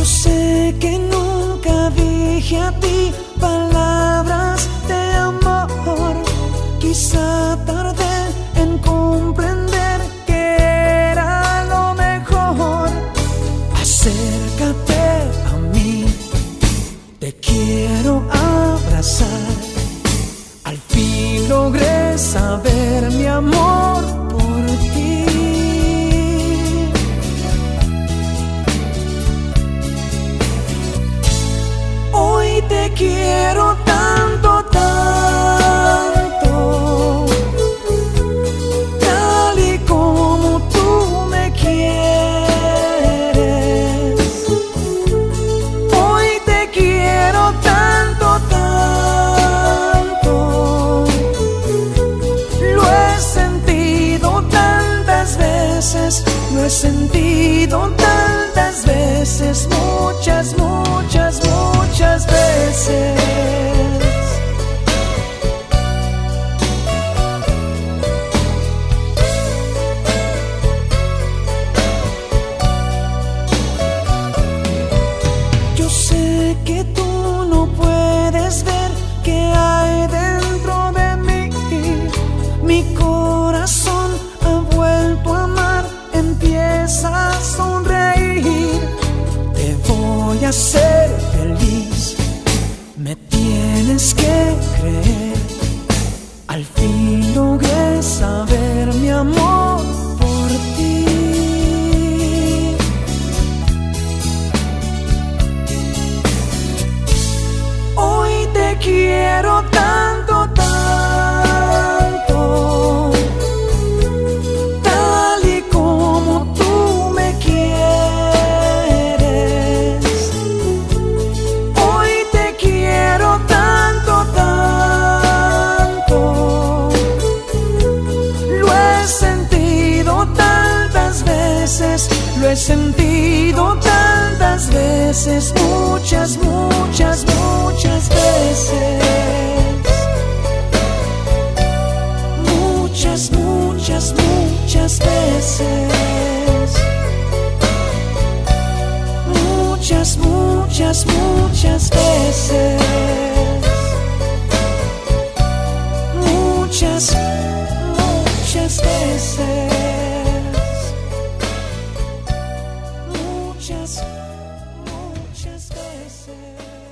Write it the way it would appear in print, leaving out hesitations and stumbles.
sé que nunca dije a ti palabras de amor. Quizá tardé en comprender que era lo mejor. Acércate a mí, te quiero abrazar. Al fin logré saber mi amor por ti. Hoy te quiero tanto, tanto, tal y como tú me quieres. Hoy te quiero tanto, tanto, lo he sentido tantas veces, lo he sentido tantas veces, muchas, muchas, muchas veces. Yo sé que tú no puedes ver qué hay dentro de mí. Mi corazón ha vuelto a amar, empieza a sonreír. Te voy a hacer feliz, me tienes que creer. Al fin logré saber mi amor por ti. Hoy te quiero tanto, tanto, tal y como tú me quieres. Hoy te quiero tanto, tanto, lo he sentido tantas veces, lo he sentido tantas veces, muchas, muchas, muchas veces. Muchas, muchas, muchas veces. Muchas, muchas, muchas veces. Muchas, muchas veces. Muchas, muchas veces.